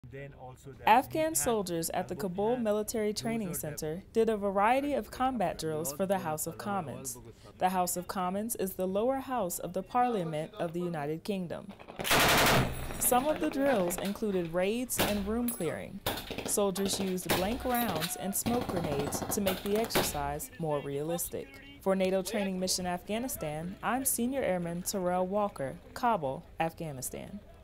Afghan soldiers at the Kabul Military Training Center did a variety of combat drills for the House of Commons. The House of Commons is the lower house of the Parliament of the United Kingdom. Some of the drills included raids and room clearing. Soldiers used blank rounds and smoke grenades to make the exercise more realistic. For NATO Training Mission Afghanistan, I'm Senior Airman Terrell Walker, Kabul, Afghanistan.